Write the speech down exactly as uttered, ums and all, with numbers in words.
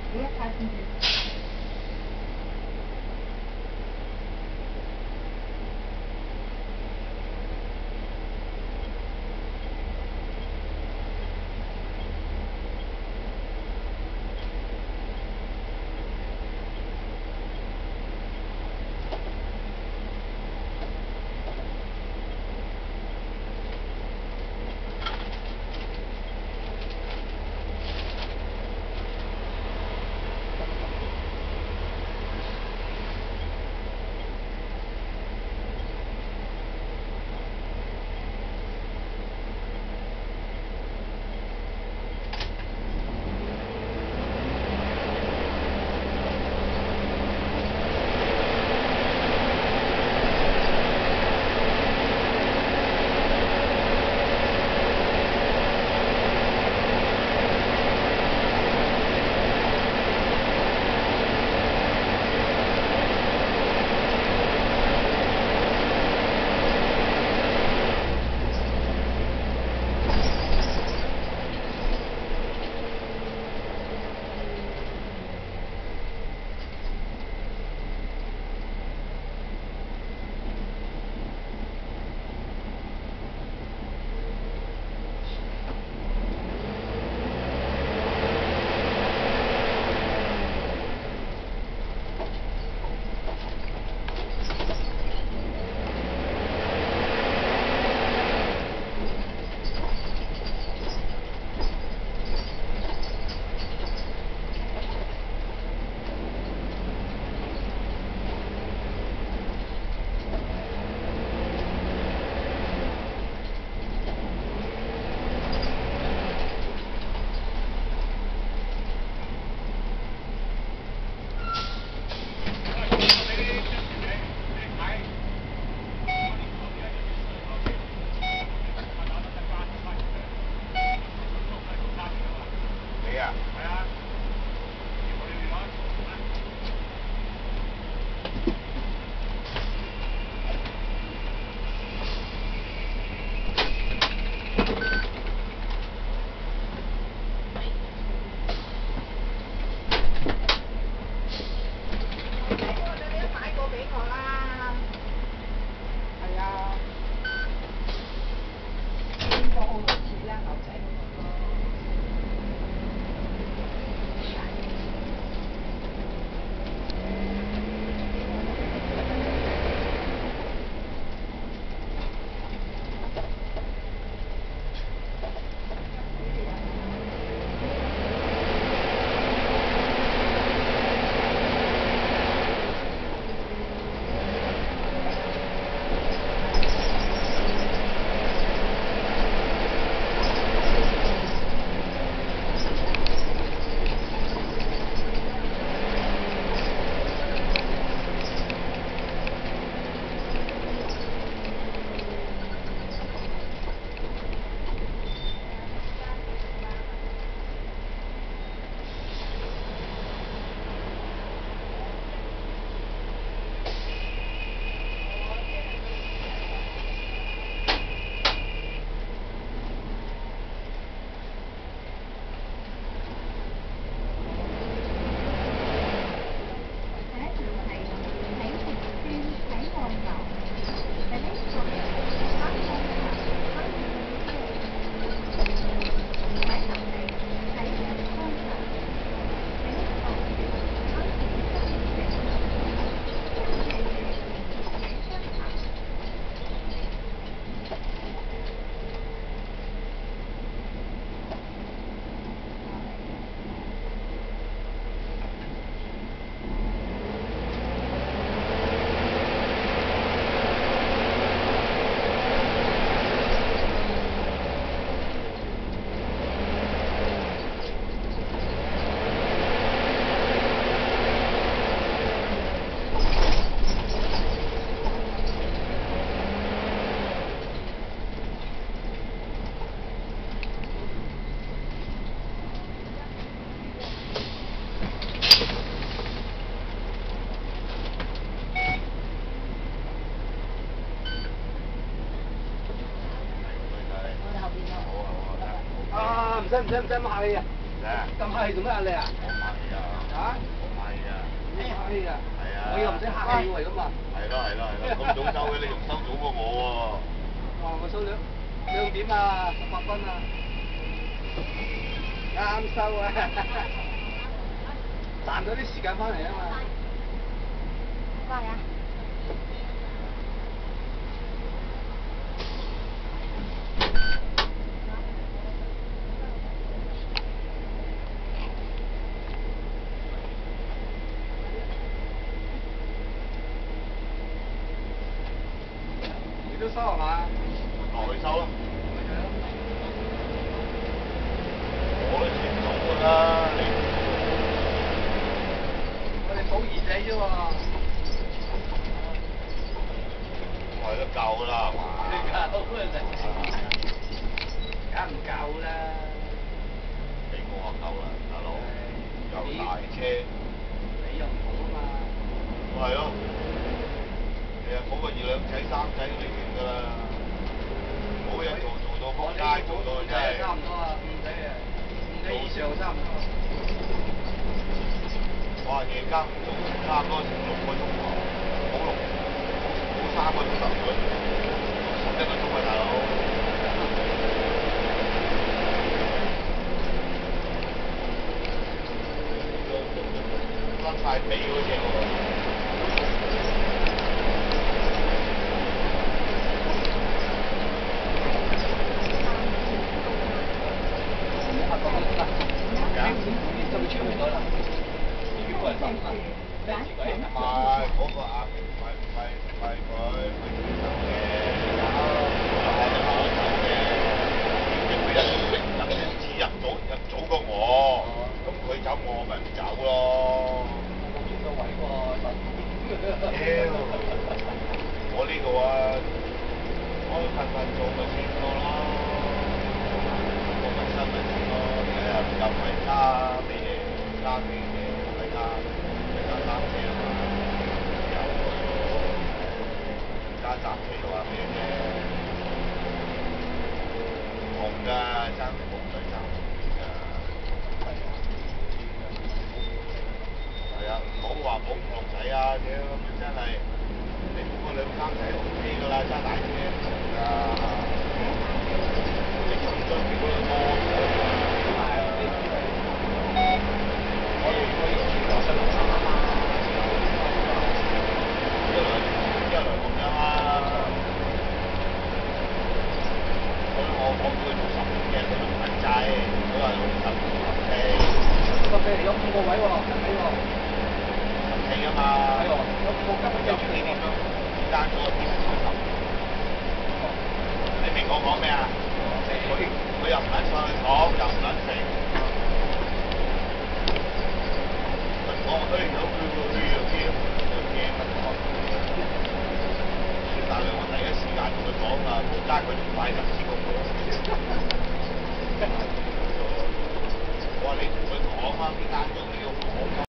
不要开进去。 唔使唔使唔使咁客氣啊！咁客氣做乜啊你啊？ 啊？ 係啊。 係啊。 係啊。 我又唔使客氣喎咁啊。 係咯係咯係咯，咁早收嘅你仲收早過我喎。 哇！我收兩兩點啊，十八分啊，啱收啊，賺咗啲時間翻嚟啊嘛。 過嚟啊！ 你都收係嘛？ 落去收咯。我都算早㗎啦，你我哋補熱氣啫喎。 我係都夠啦，係嘛？ 夠啦，梗唔夠啦。 俾我啊夠啦，大佬，又大車。 你又唔同啊嘛。 咪係咯，你又冇個二兩仔三仔你完㗎啦，冇嘢做做到仆街，做到真係。 差唔多啊，五仔啊，五仔以上差唔多。 哇！夜間做差唔多成六個鐘頭，冇六冇三個鐘頭佢，十一個鐘啊大佬。甩晒尾嗰隻喎。唔係嗰個阿明，唔係唔係唔係佢，佢轉手嘅，有有嘅，點知佢一入入次入早入早過我，咁佢走我咪唔走咯。 我見到位喎， 屌！我呢個啊，我份份做咪算數咯，做份新咪算咯，又又唔係加咩嘢，加咩嘢。加加三車啊嘛，有加雜車嘅話咩啫？唔同㗎，爭風水爭風水㗎。係啊。係啊，唔好話補五六仔啊！屌咁真係，你補個兩三仔 O K 㗎啦，揸大車唔同㗎。你咁多幾多多咗？可以可以試下新路啊嘛，一來一來咁樣啊，所以我我叫佢做十五嘅，佢都唔肯制，佢話用十五十四。 十四有五個位喎，十四喎。 十四啊嘛。係喎，有個今日有幾點樣？單咗個點九十。你明我講咩啊？佢佢又唔肯上去廠，又唔肯食。我對有佢個佢有啲有驚乜講？但係我第一時間同佢講啊，仆街佢仲快十次過我。我話你同佢講啊，邊間鐘你要講。